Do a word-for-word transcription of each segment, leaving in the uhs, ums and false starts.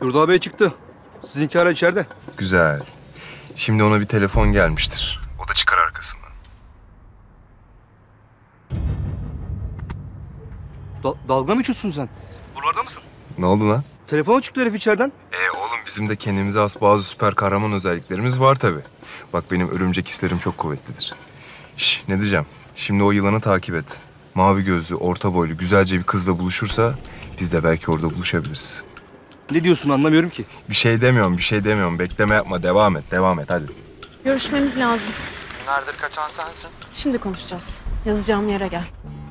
Yurda Bey çıktı. Sizinki hala içeride. Güzel. Şimdi ona bir telefon gelmiştir. O da çıkar arkasından. Da- dalga mı içiyorsun sen? Buralarda mısın? Ne oldu lan? Telefona çıktı herif içeriden. E oğlum bizim de kendimize has bazı süper kahraman özelliklerimiz var tabii. Bak benim örümcek hislerim çok kuvvetlidir. Şş, ne diyeceğim? Şimdi o yılanı takip et. Mavi gözlü, orta boylu, güzelce bir kızla buluşursa biz de belki orada buluşabiliriz. Ne diyorsun anlamıyorum ki. Bir şey demiyorum, bir şey demiyorum. Bekleme yapma, devam et, devam et hadi. Görüşmemiz lazım. Günlerdir kaçan sensin. Şimdi konuşacağız. Yazacağım yere gel.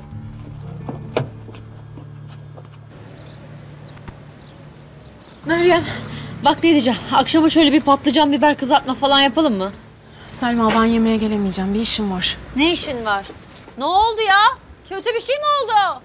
Meryem, bak ne diyeceğim. Akşama şöyle bir patlıcan biber kızartma falan yapalım mı? Selma, ben yemeğe gelemeyeceğim. Bir işim var. Ne işin var? Ne oldu ya? Kötü bir şey mi oldu?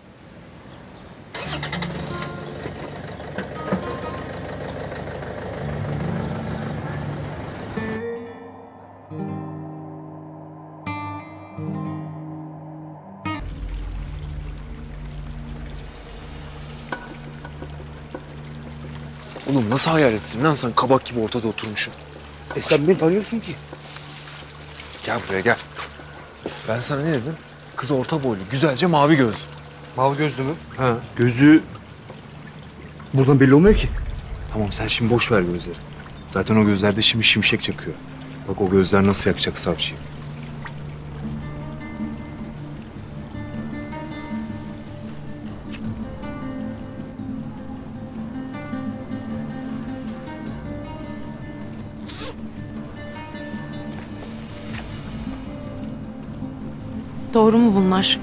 Oğlum nasıl hayal etsin lan sen kabak gibi ortada oturmuşsun. E sen beni tanıyorsun ki. Gel buraya gel. Ben sana ne dedim? Kız orta boylu, güzelce mavi gözlü. Mavi gözlü mü? Ha. Gözü... Buradan belli olmuyor ki. Tamam sen şimdi boş ver gözleri. Zaten o gözlerde şimdi şimşek çakıyor. Bak o gözler nasıl yakacak savcıyı. Doğru mu bunlar?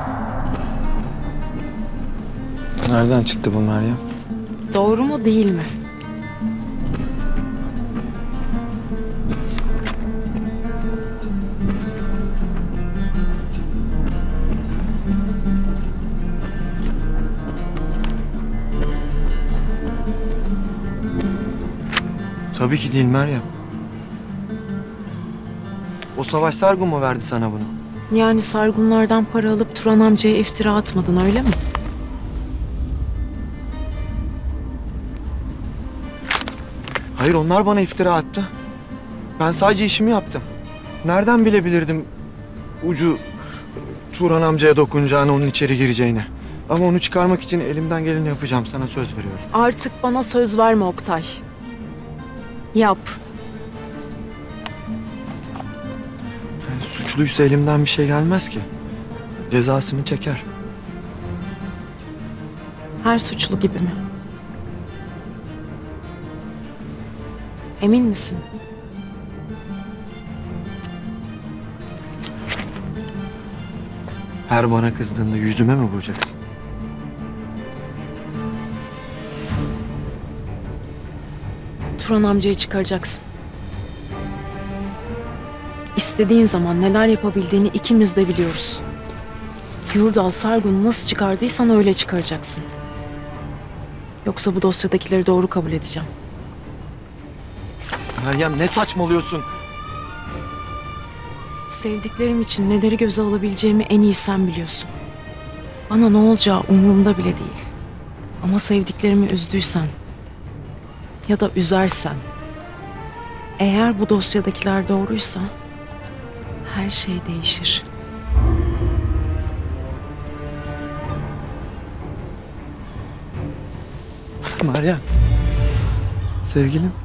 Nereden çıktı bu Meryem? Doğru mu değil mi? Tabii ki değil Meryem. O Savaş Sargun mu verdi sana bunu? Yani Sargunlardan para alıp Turan amcaya iftira atmadın, öyle mi? Hayır, onlar bana iftira attı. Ben sadece işimi yaptım. Nereden bilebilirdim ucu Turan amcaya dokunacağını, onun içeri gireceğini. Ama onu çıkarmak için elimden geleni yapacağım, sana söz veriyorum. Artık bana söz verme Oktay. Yap. Yani suçluysa elimden bir şey gelmez ki. Cezasını çeker. Her suçlu gibi mi? Emin misin? Her bana kızdığında yüzüme mi vuracaksın? Turan amcayı çıkaracaksın. İstediğin zaman neler yapabildiğini ikimiz de biliyoruz. Yurdal Sargun'u nasıl çıkardıysan öyle çıkaracaksın. Yoksa bu dosyadakileri doğru kabul edeceğim. Meryem, ne saçmalıyorsun? Sevdiklerim için neleri göze alabileceğimi en iyi sen biliyorsun. Bana ne olacağı umurumda bile değil. Ama sevdiklerimi üzdüysen ya da üzersen, eğer bu dosyadakiler doğruysa her şey değişir. Meryem, sevgilim.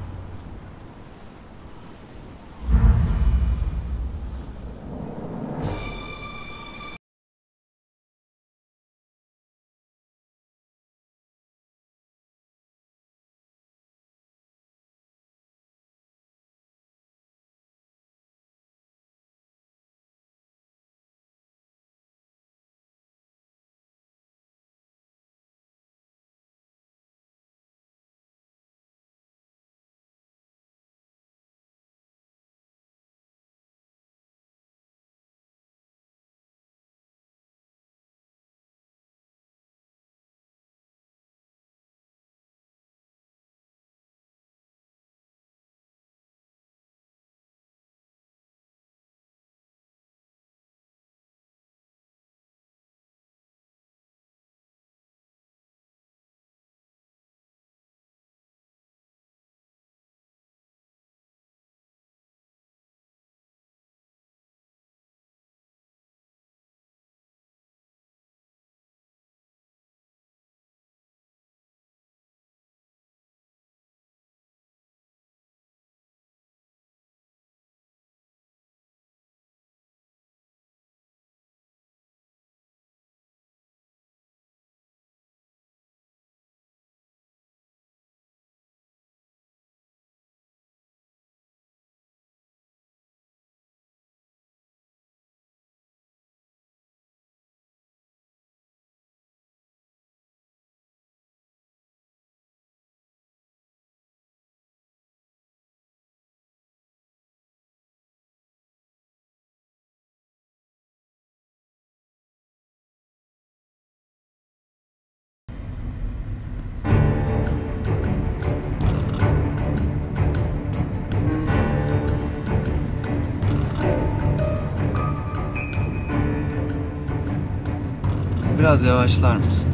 Biraz yavaşlar mısın?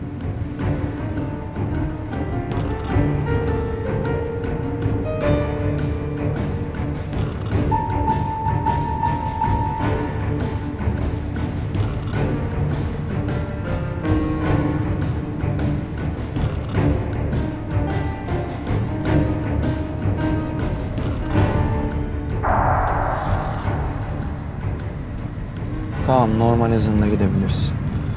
Tamam, normal hızında gidebiliriz.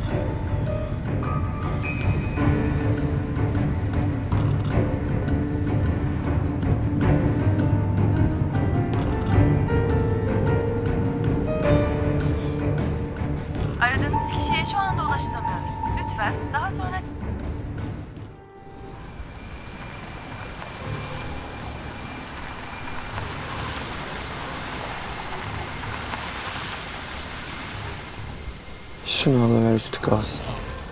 Aradığınız kişiye şu anda ulaşılamıyor. Lütfen daha sonra... Şunu alıver, üstü kalsın.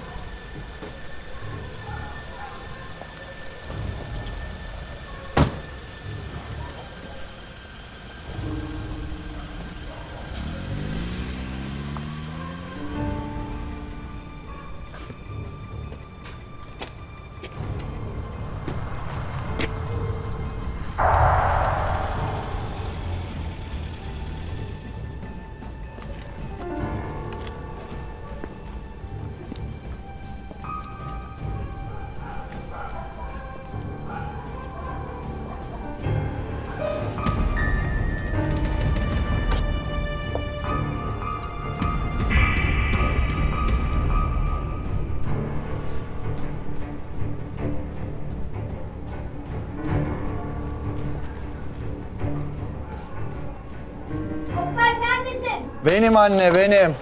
Oktay sen misin? Benim anne, benim.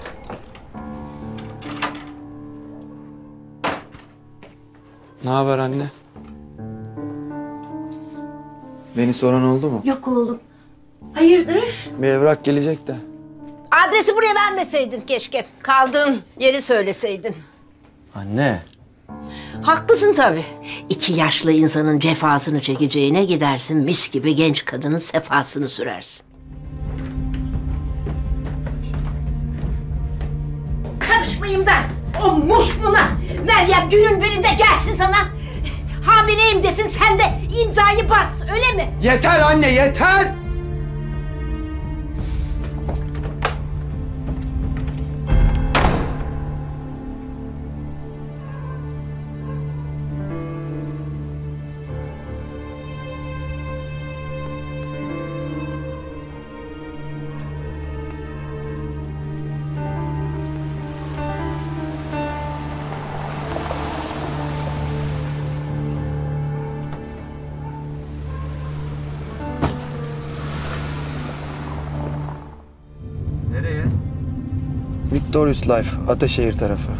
Ne haber anne? Beni soran oldu mu? Yok oğlum. Hayırdır? Bir evrak gelecek de. Adresi buraya vermeseydin keşke. Kaldığın yeri söyleseydin. Anne. Haklısın tabii. İki yaşlı insanın cefasını çekeceğine gidersin mis gibi genç kadının sefasını sürersin. Karışmayayım da o muş buna. Meryem günün birinde gelsin sana. Hamileyim desin, sen de imzayı bas, öyle mi? Yeter anne, yeter! Nereye? Victorious Life, Ataşehir tarafı.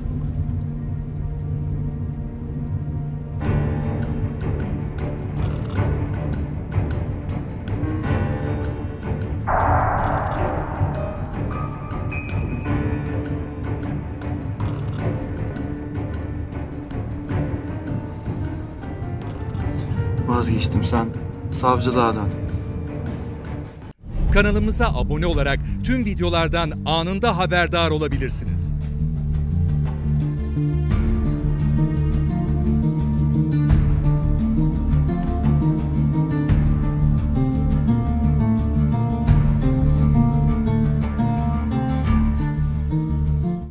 Vazgeçtim, sen savcılığa dön. Kanalımıza abone olarak tüm videolardan anında haberdar olabilirsiniz.